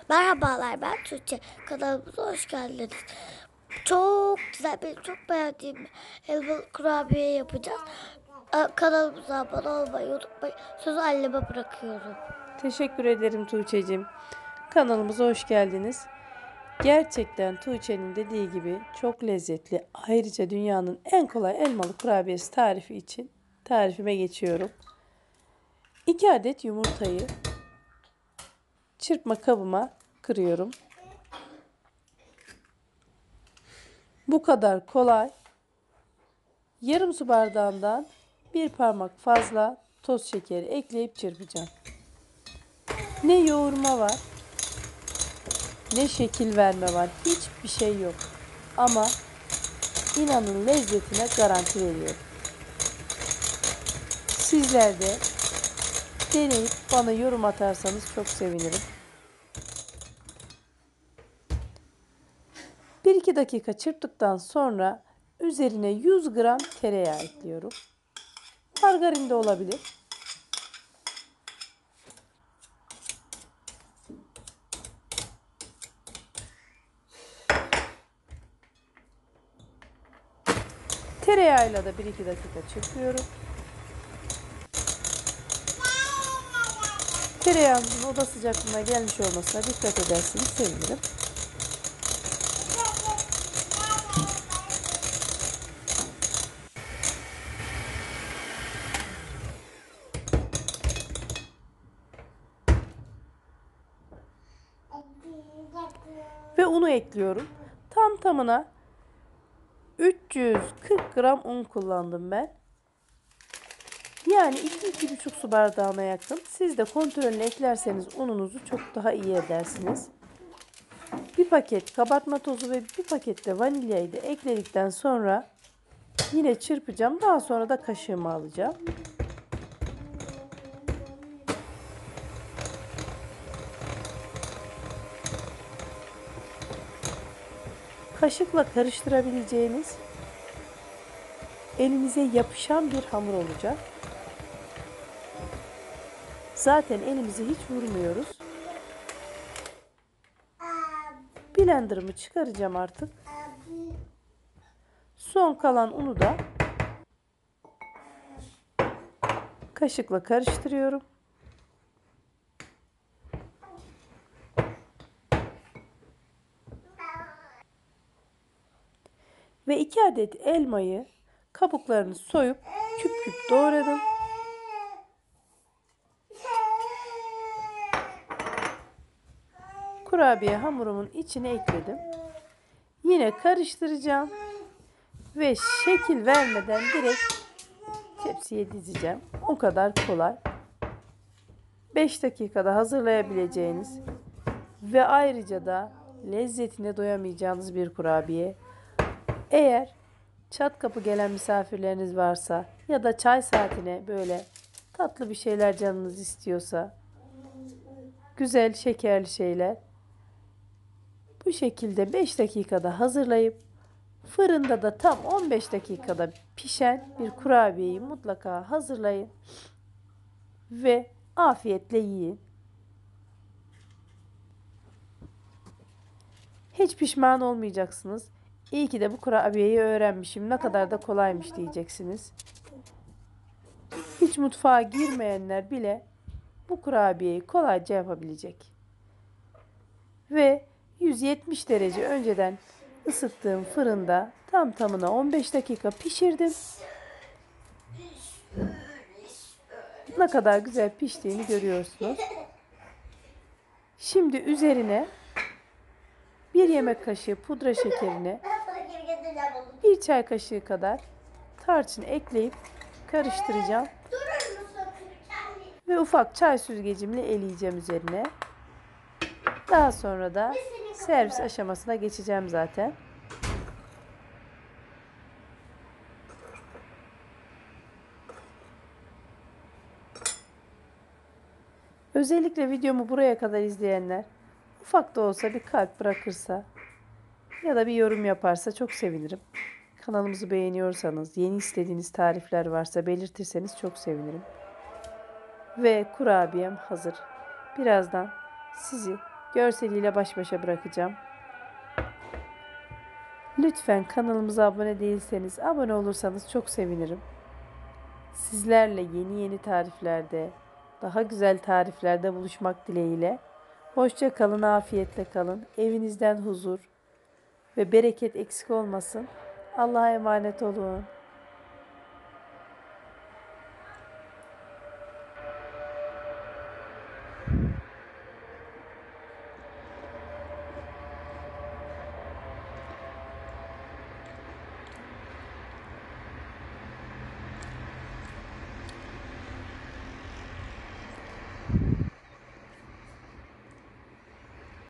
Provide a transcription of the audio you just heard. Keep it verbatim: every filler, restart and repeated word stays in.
Merhabalar, ben Tuğçe. Kanalımıza hoş geldiniz. Çok güzel, benim çok beğendiğim elmalı kurabiye yapacağız. Ee, Kanalımıza abone olmayı unutmayın. Sözü anneme bırakıyorum. Teşekkür ederim Tuğçe'cim. Kanalımıza hoş geldiniz. Gerçekten Tuğçe'nin dediği gibi çok lezzetli. Ayrıca dünyanın en kolay elmalı kurabiyesi tarifi için tarifime geçiyorum. iki adet yumurtayı çırpma kabıma kırıyorum. Bu kadar kolay. Yarım su bardağından bir parmak fazla toz şekeri ekleyip çırpacağım. Ne yoğurma var, ne şekil verme var. Hiçbir şey yok. Ama inanın lezzetine garanti veriyorum. Sizler de deneyip bana yorum atarsanız çok sevinirim. bir iki dakika çırptıktan sonra üzerine yüz gram tereyağı ekliyorum. Margarin de olabilir. Tereyağıyla da bir iki dakika çırpıyorum. Tereyağımızın oda sıcaklığına gelmiş olmasına dikkat ederseniz sevinirim. Ve unu ekliyorum. Tam tamına üç yüz kırk gram un kullandım ben. Yani iki iki buçuk su bardağına yakın. Siz de kontrolünü eklerseniz ununuzu çok daha iyi edersiniz. Bir paket kabartma tozu ve bir paket de vanilyayı da ekledikten sonra yine çırpacağım. Daha sonra da kaşığımı alacağım. Kaşıkla karıştırabileceğiniz, elinize yapışan bir hamur olacak. Zaten elimizi hiç vurmuyoruz. Blender'ımı çıkaracağım artık. Son kalan unu da kaşıkla karıştırıyorum. Ve iki adet elmayı kabuklarını soyup küp küp doğradım. Kurabiye hamurumun içine ekledim. Yine karıştıracağım. Ve şekil vermeden direkt tepsiye dizeceğim. O kadar kolay. beş dakikada hazırlayabileceğiniz ve ayrıca da lezzetine doyamayacağınız bir kurabiye. Eğer çat kapı gelen misafirleriniz varsa ya da çay saatine böyle tatlı bir şeyler canınız istiyorsa, güzel şekerli şeyler, bu şekilde beş dakikada hazırlayıp fırında da tam on beş dakikada pişen bir kurabiyeyi mutlaka hazırlayın ve afiyetle yiyin. Hiç pişman olmayacaksınız. İyi ki de bu kurabiyeyi öğrenmişim. Ne kadar da kolaymış diyeceksiniz. Hiç mutfağa girmeyenler bile bu kurabiyeyi kolayca yapabilecek. Ve yüz yetmiş derece önceden ısıttığım fırında tam tamına on beş dakika pişirdim. Ne kadar güzel piştiğini görüyorsunuz. Şimdi üzerine bir yemek kaşığı pudra şekerine, bir çay kaşığı kadar tarçın ekleyip karıştıracağım. Ve ufak çay süzgecimle eleyeceğim üzerine. Daha sonra da servis aşamasına geçeceğim zaten. Özellikle videomu buraya kadar izleyenler ufak da olsa bir kalp bırakırsa ya da bir yorum yaparsa çok sevinirim. Kanalımızı beğeniyorsanız, yeni istediğiniz tarifler varsa belirtirseniz çok sevinirim. Ve kurabiyem hazır. Birazdan sizi görseliyle baş başa bırakacağım. Lütfen kanalımıza abone değilseniz abone olursanız çok sevinirim. Sizlerle yeni yeni tariflerde, daha güzel tariflerde buluşmak dileğiyle. Hoşça kalın, afiyetle kalın. Evinizden huzur ve bereket eksik olmasın. Allah'a emanet olun.